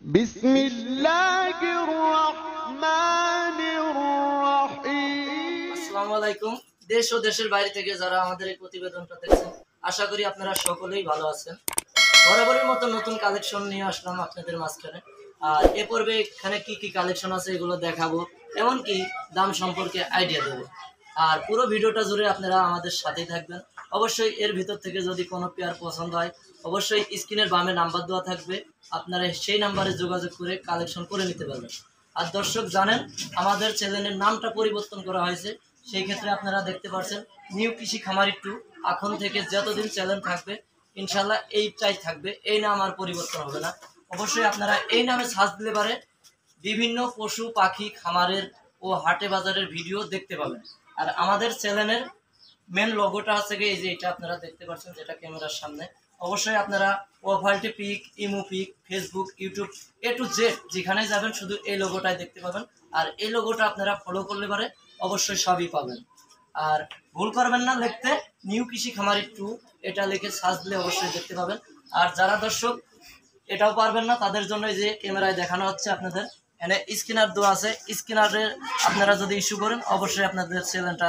আসসালামু আলাইকুম। দেশ ও দেশের বাইরে থেকে যারা আমাদের এই প্রতিবেদনটা দেখছেন, আশা করি আপনারা সকলেই ভালো আছেন। বরাবরের মতো নতুন কালেকশন নিয়ে আসলাম আপনাদের মাঝখানে। আর এ পর্বে এখানে কি কি কালেকশন আছে এগুলো দেখাবো, এমনকি দাম সম্পর্কে আইডিয়া দেবো। আর পুরো ভিডিওটা জুড়ে আপনারা আমাদের সাথেই থাকবেন। অবশ্যই এর ভিতর থেকে যদি কোনো পেয়ার পছন্দ হয়, অবশ্যই স্ক্রিনের বামে নাম্বার দেওয়া থাকবে, আপনারা সেই নাম্বারে যোগাযোগ করে কালেকশন করে নিতে পারবেন। আর দর্শক জানেন, আমাদের চ্যানেলের নামটা পরিবর্তন করা হয়েছে, সেই ক্ষেত্রে আপনারা দেখতে পাচ্ছেন নিউ কৃষি খামারি 2। এখন থেকে যতদিন চ্যানেল থাকবে ইনশাল্লাহ এইটাই থাকবে, এই নাম আর পরিবর্তন হবে না। অবশ্যই আপনারা এই নামে সার্চ দিলে পারে বিভিন্ন পশু পাখি খামারের ও হাটে বাজারের ভিডিও দেখতে পাবেন। আর আমাদের চ্যানেলের মেন লোগোটা আছে এই যে এটা আপনারা দেখতে পাচ্ছেন, যেটা ক্যামেরার সামনে। অবশ্যই আপনারা ওয়ালটি pic, Imo pic, Facebook, YouTube A to Z যেখানে যাবেন শুধু এই লোগোটাই দেখতে পাবেন। আর এই লোগোটা আপনারা ফলো করলে পারে অবশ্যই সবই পাবেন। আর ভুল করবেন না লিখতে, নিউ কৃষি খামারি 2 এটা লিখে সার্চ দিলে অবশ্যই দেখতে পাবেন। আর যারা দর্শক এটাও পারবেন না তাদের জন্য এই যে ক্যামেরায় দেখানো হচ্ছে আপনাদের, এখানে স্ক্যানার দেওয়া আছে। স্ক্যানারের আপনারা যদি ইস্যু করেন অবশ্যই আপনাদের চ্যানেলটা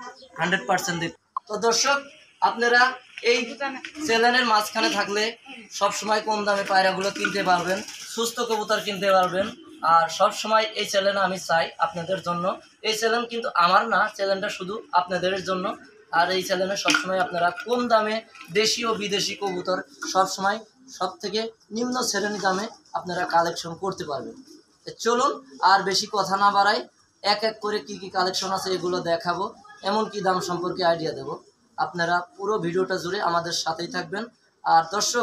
100% দিন। তো দর্শক আপনারা এই চ্যানেলের মাঝখানে থাকলে সবসময় কম দামে পায়রাগুলো কিনতে পারবেন, সুস্থ কবুতর কিনতে পারবেন। আর সব সময় এই চ্যানেল আমি চাই আপনাদের জন্য। এই চ্যানেল কিন্তু আমার না, চ্যানেলটা শুধু আপনাদের জন্য। আর এই চ্যানেলে সবসময় আপনারা কম দামে দেশি ও বিদেশি কবুতর সবসময় সব থেকে নিম্ন শ্রেণী দামে আপনারা কালেকশন করতে পারবেন। চলুন আর বেশি কথা না বাড়াই, এক এক করে কি কি কালেকশন আছে এগুলো দেখাবো, এমনকি দাম সম্পর্কে আইডিয়া দেব। আপনারা পুরো ভিডিওটা জুড়ে আমাদের সাথেই থাকবেন। আর দর্শক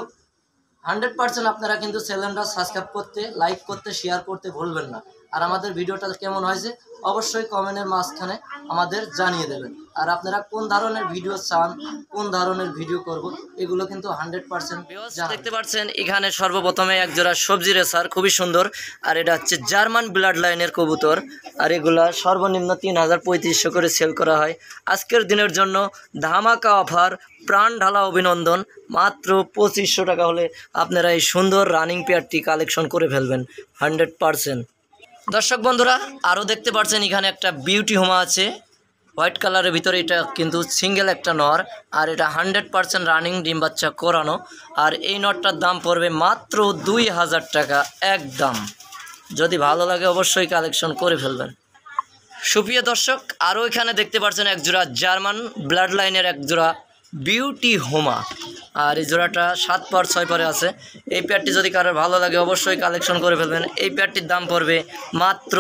100% আপনারা কিন্তু চ্যানেলটা সাবস্ক্রাইব করতে, লাইক করতে, শেয়ার করতে ভুলবেন না। আর আমাদের ভিডিওটা কেমন হয়েছে অবশ্যই কমেন্টের মাঝখানে আমাদের জানিয়ে দেবেন। আর আপনারা কোন ধরনের ভিডিও চান, কোন ধরনের ভিডিও করব, এগুলো কিন্তু 100% দেখতে পাচ্ছেন। এখানে সর্বপ্রথমে এক জোড়া সবজি রেসার, খুবই সুন্দর। আর এটা হচ্ছে জার্মান ব্লাড লাইনের কবুতর। আর এগুলা সর্বনিম্ন 3500 করে সেল করা হয়। আজকের দিনের জন্য ধামাকা অফার, প্রাণ ঢালা অভিনন্দন। মাত্র 2500 টাকা হলে আপনারা এই সুন্দর রানিং পেয়ারটি কালেকশন করে ফেলবেন 100%। দর্শক বন্ধুরা আরও দেখতে পাচ্ছেন এখানে একটা বিউটি হোমা আছে হোয়াইট কালারের ভিতরে। এটা কিন্তু সিঙ্গেল একটা নর, আর এটা 100% রানিং ডিম বাচ্চা করানো। আর এই নটটার দাম পড়বে মাত্র 2000 টাকা একদম। যদি ভালো লাগে অবশ্যই কালেকশন করে ফেলবেন। সুপ্রিয় দর্শক আরও এখানে দেখতে পাচ্ছেন এক জোড়া জার্মান ব্লাড লাইনের এক জোড়া বিউটি হোমা। আর এই জোড়াটা 7 পার 6 পারে আছে। এই পেয়ারটি যদি কারোর ভালো লাগে অবশ্যই কালেকশন করে ফেলবেন। এই পেয়ারটির দাম পড়বে মাত্র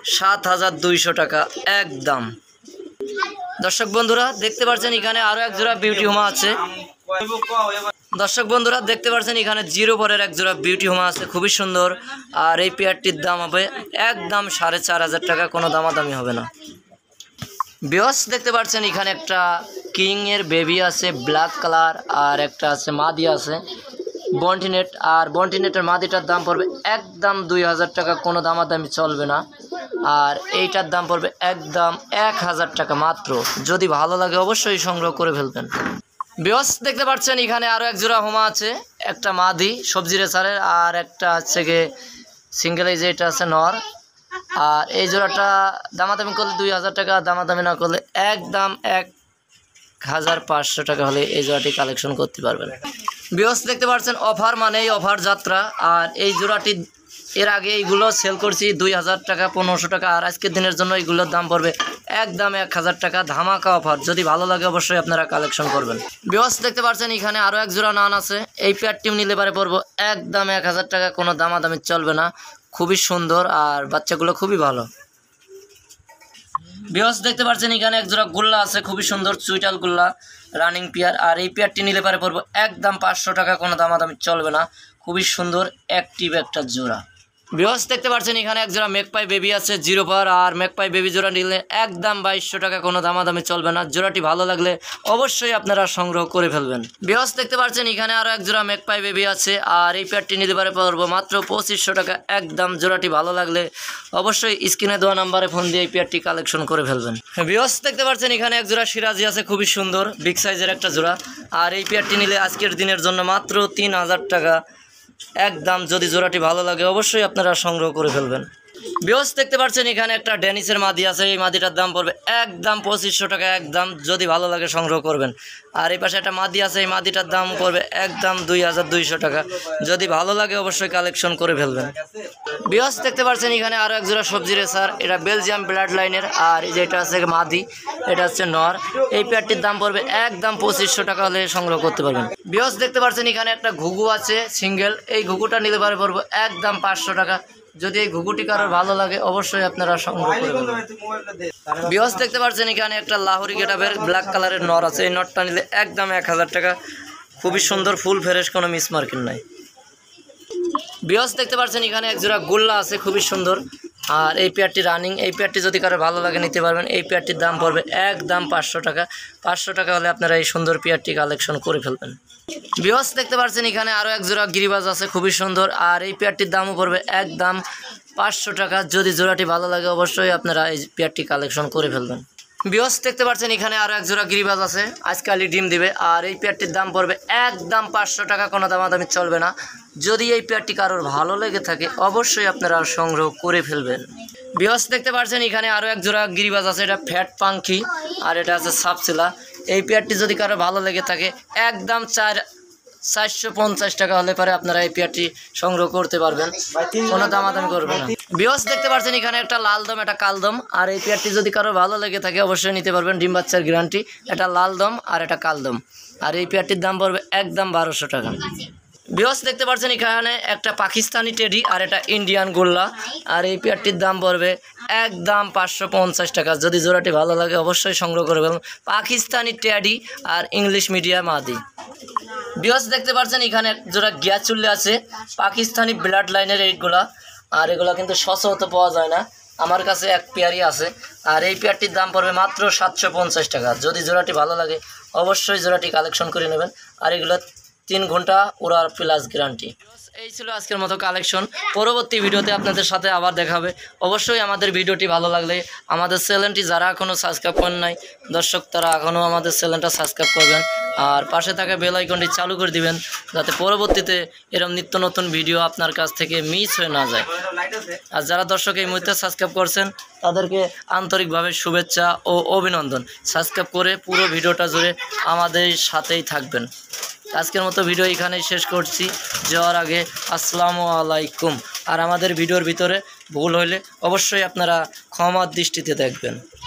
7200 টাকা একদম। দর্শক বন্ধুরা দেখতে পাচ্ছেন এখানে আরও এক জোড়া বিউটি হোমা আছে। দর্শক বন্ধুরা দেখতে পাচ্ছেন এখানে 0 পরের এক জোড়া বিউটি হোমা আছে, খুবই সুন্দর। আর এই পেয়ারটির দাম হবে একদম 4500 টাকা, কোনো দামাদামি হবে না। বিয়স দেখতে পাচ্ছেন এখানে একটা কিংয়ের বেবি আছে ব্ল্যাক কালার, আর একটা আছে মাদি আছে বন্টিনেট। আর বন্টিনেটের মাদিটার দাম পড়বে একদম 2000 টাকা, কোনো দামাদামি চলবে না। আর এইটার দাম পড়বে একদম 1000 টাকা মাত্র। যদি ভালো লাগে অবশ্যই সংগ্রহ করে ফেলবেন। বিয়স দেখতে পাচ্ছেন এখানে আরও এক জোড়া হোমা আছে, একটা মাদি সবজি রেসারের, আর একটা হচ্ছে গিয়ে সিঙ্গেল, এই যে এটা আছে নর। আর এই জোড়াটা দামাদামি করলে 2000 টাকা, দামাদামি না করলে একদম 1500 টাকা হলে এই জোড়াটি কালেকশন করতে পারবেন। বিয়স দেখতে পাচ্ছেন অফার মানেই অফার যাত্রা। আর এই জোড়াটি এর আগে এইগুলো সেল করছি 2000 টাকা, 1500 টাকা। আর আজকের দিনের জন্য এইগুলোর দাম পড়বে একদম 1000 টাকা, ধামাকা অফার। যদি ভালো লাগে অবশ্যই আপনারা কালেকশন করবেন। বিয়স দেখতে পাচ্ছেন এখানে আরও এক জোড়া নান আছে। এই পেয়ারটিও নিলে পারে পড়বো একদম 1000 টাকা, কোনো দামাদামি চলবে না। খুবই সুন্দর আর বাচ্চাগুলো খুবই ভালো। বিয়স দেখতে পাচ্ছেন এখানে এক জোড়া গোল্লা আছে, খুবই সুন্দর চুইটাল গোল্লা রানিং পেয়ার। আর এই পেয়ারটি নিলে পারে পড়বো একদম 500 টাকা, কোনো দামাদামি চলবে না। খুবই সুন্দর অ্যাক্টিভ একটা জোড়া। বিয়স দেখতে পাচ্ছেন এখানে এক জোড়া মেকপাই বেবি আছে 0 পার। আর মেকপাই বেবি জোড়া নিলে একদম 2200 টাকা, কোনো দামাদামি চলবে না। জোড়াটি ভালো লাগলে অবশ্যই আপনারা সংগ্রহ করে ফেলবেন। বিয়স দেখতে পাচ্ছেন এখানে আরও এক জোড়া মেকপাই বেবি আছে। আর এই পেয়ারটি নিতে পারে পড়বো মাত্র 2500 টাকা একদম। জোড়াটি ভালো লাগলে অবশ্যই স্ক্রিনে দেওয়া নাম্বারে ফোন দিয়ে এই পেয়ারটি কালেকশন করে ফেলবেন। বিয়স দেখতে পাচ্ছেন এখানে এক জোড়া সিরাজি আছে, খুবই সুন্দর বিগ সাইজের একটা জোড়া। আর এই পেয়ারটি নিলে আজকের দিনের জন্য মাত্র 3000 টাকা একদম। যদি জোড়াটি ভালো লাগে অবশ্যই আপনারা সংগ্রহ করে ফেলবেন। ভিউয়ার্স দেখতে পাচ্ছেন এখানে একটা ডেনিসের মাদি আছে, এই মাদিটার দাম পড়বে একদম 2500 টাকা একদম। যদি ভালো লাগে সংগ্রহ করবেন। আর এই পাশে একটা মাদি আছে, এই মাদিটার দাম পড়বে একদম 2200 টাকা। যদি ভালো লাগে অবশ্যই কালেকশন করে ফেলবেন। ভিউয়ার্স দেখতে পাচ্ছেন এখানে আরও এক জোড়া সবজি রেসার, এটা বেলজিয়াম ব্লাড লাইনের। আর এই যে এটা আছে মাদি, এটা হচ্ছে নর। এই পেয়ারটির দাম পড়বে একদম 2500 টাকা হলে সংগ্রহ করতে পারবেন। ভিউয়ার্স দেখতে পাচ্ছেন এখানে একটা ঘুঘু আছে সিঙ্গেল, এই ঘুঘুটা নিতে পারে পড়বে একদম 500 টাকা। যদি এই ঘুঘুটি কারোর ভালো লাগে অবশ্যই আপনারা সংগ্রহ করবেন। ভিউয়ার্স দেখতে পাচ্ছেন এখানে একটা লাহোরি গেটাবের ব্ল্যাক কালারের নর আছে, এই নরটা নিলে একদম 1000 টাকা। খুবই সুন্দর, ফুল ফ্রেশ, কোনো মিস মার্কিং নাই। ভিউয়ার্স দেখতে পাচ্ছেন এখানে এক জোড়া গোল্লা আছে, খুবই সুন্দর। আর এই পেয়ারটি রানিং, এই পেয়ারটি যদি কারো ভালো লাগে নিতে পারবেন। এই পেয়ারটির দাম পড়বে একদম 500 টাকা। 500 টাকা হলে আপনারা এই সুন্দর পেয়ারটি কালেকশন করে ফেলবেন। ভিউয়ার্স দেখতে পাচ্ছেন এখানে আরও এক জোড়া গিরিবাজ আছে, খুবই সুন্দর। আর এই পেয়ারটির দামও পড়বে একদম 500 টাকা। যদি জোড়াটি ভালো লাগে অবশ্যই আপনারা এই পেয়ারটি কালেকশন করে ফেলবেন। ভিউয়ার্স দেখতে পাচ্ছেন এখানে আরও এক জোড়া গিরিবাজ আছে, আজকালই ডিম দিবে। আর এই পেয়ারটির দাম পড়বে একদম 500 টাকা, কোনো দামাদামি চলবে না। যদি এই পেয়ারটি কারোর ভালো লেগে থাকে অবশ্যই আপনারা সংগ্রহ করে ফেলবেন। ভিউয়ার্স দেখতে পাচ্ছেন এখানে আরও এক জোড়া গিরিবাজ আছে, এটা ফ্যাট পাঙ্খি আর এটা আছে সাপসিলা। এই পেয়ারটি যদি কারো ভালো লেগে থাকে একদম 450 টাকা হলে পরে আপনারা এই পেয়ারটি সংগ্রহ করতে পারবেন, কোনো দামাদামি করবেন না। ভিউয়ার্স দেখতে পাচ্ছেন এখানে একটা লাল দম, একটা কালদম। আর এই পেয়ারটি যদি কারো ভালো লেগে থাকে অবশ্যই নিতে পারবেন, ডিম বাচ্চার গ্যারান্টি। এটা লাল দম আর এটা কালদম। আর এই পেয়ারটির দাম পড়বে একদম 1200 টাকা। ভিউয়ার্স দেখতে পাচ্ছেন এখানে একটা পাকিস্তানি টেডি আর এটা ইন্ডিয়ান গোল্লা। আর এই পেয়ারটির দাম পড়বে একদম 550 টাকা। যদি জোড়াটি ভালো লাগে অবশ্যই সংগ্রহ করবেন। পাকিস্তানি টেডি আর ইংলিশ মিডিয়াম আদি। ভিউয়ার্স দেখতে পাচ্ছেন এখানে জোড়া গিয়াচুল্লি আছে, পাকিস্তানি ব্লাড লাইনের এইগুলা। আর এগুলা কিন্তু সচরাচর পাওয়া যায় না, আমার কাছে এক পেয়ারই আছে। আর এই পেয়ারটির দাম পড়বে মাত্র 750 টাকা। যদি জোড়াটি ভালো লাগে অবশ্যই জোড়াটি কালেকশন করে নেবেন। আর এগুলো 3 ঘন্টা ওড়ার প্লাস গ্যারান্টি। এই ছিল আজকের মতো কালেকশন। পরবর্তী ভিডিওতে আপনাদের সাথে আবার দেখা হবে। অবশ্যই আমাদের ভিডিওটি ভালো লাগলে আমাদের চ্যানেলটি যারা এখনও সাবস্ক্রাইব করেন নাই দর্শক, তারা এখনও আমাদের চ্যানেলটা সাবস্ক্রাইব করবেন। আর পাশে থাকা বেল আইকনটি চালু করে দিবেন, যাতে পরবর্তীতে এরকম নিত্য নতুন ভিডিও আপনার কাছ থেকে মিস হয়ে না যায়। আর যারা দর্শক এই মুহূর্তে সাবস্ক্রাইব করছেন তাদেরকে আন্তরিকভাবে শুভেচ্ছা ও অভিনন্দন। সাবস্ক্রাইব করে পুরো ভিডিওটা জুড়ে আমাদের সাথেই থাকবেন। আজকের মতো ভিডিও এখানেই শেষ করছি। যাওয়ার আগে আসসালামু আলাইকুম। আর আমাদের ভিডিওর ভিতরে ভুল হলে অবশ্যই আপনারা ক্ষমার দৃষ্টিতে দেখবেন।